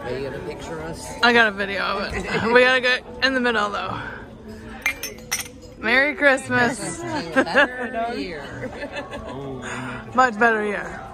Are you gonna picture us? I got a video of it. We gotta go in the middle though. Merry Christmas. Better year. Much better year.